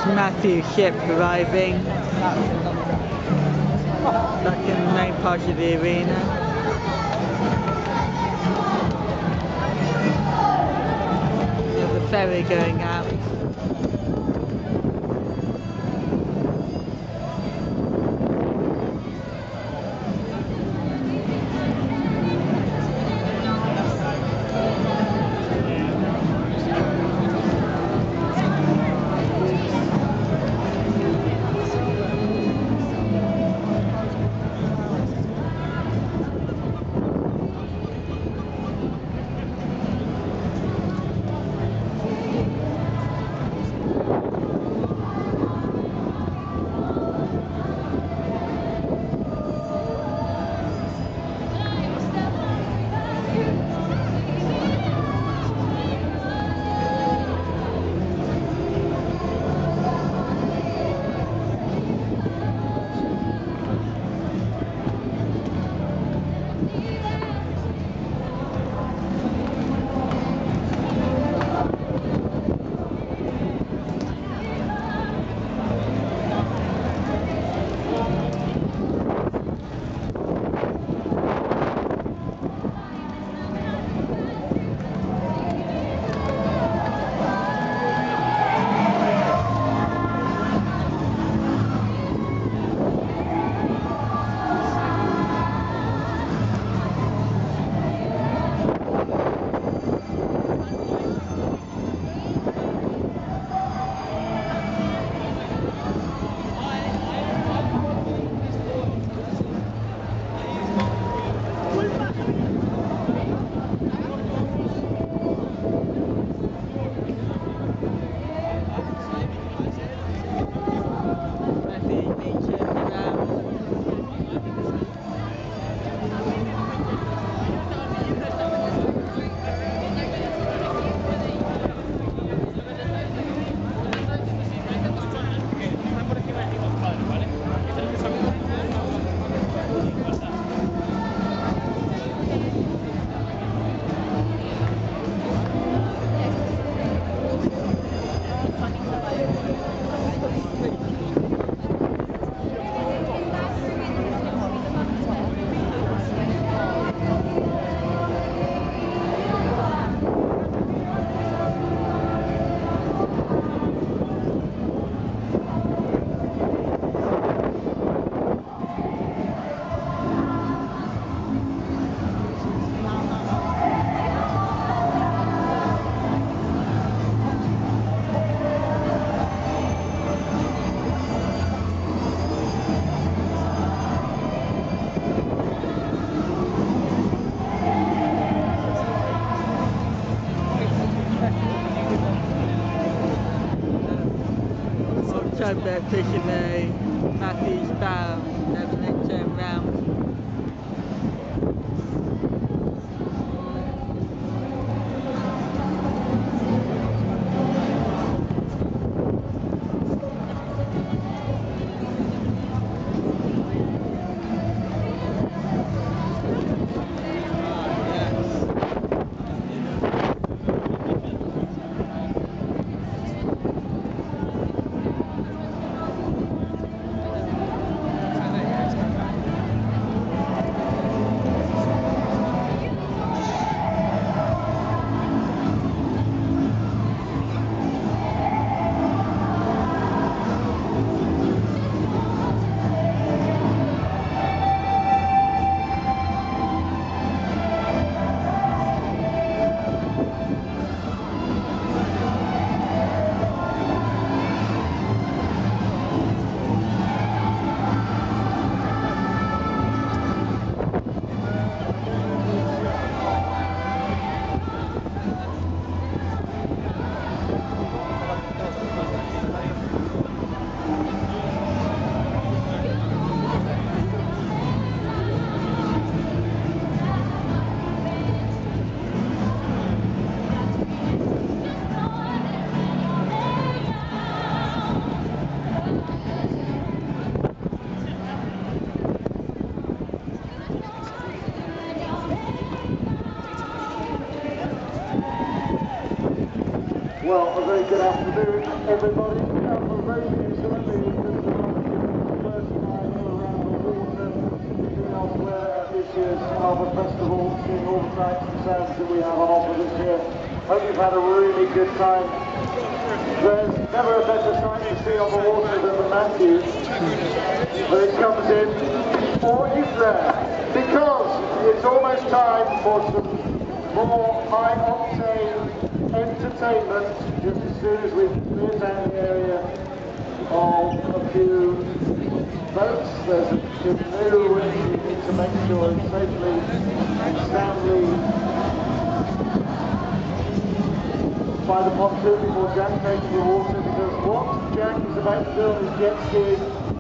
Matthew ship arriving back in the main part of the arena. There's a ferry going out. Tug that fishing Matthew's bow, having it turn round. Well, a very good afternoon, everybody. For those of you certainly this is the first time around the water, looking elsewhere at this year's Harbour Festival, seeing all the sights and sounds that we have on offer this year. Hope you've had a really good time. There's never a better sight to see on the water than the Matthew, but it comes in, or is there? Because it's almost time for some more high-octane entertainment, just as soon as we've cleared down the area of a few boats. There's a canoe which we need to make sure it's safely and soundly by the pontoon before Jack takes the water, because what Jack is about to do on his jet ski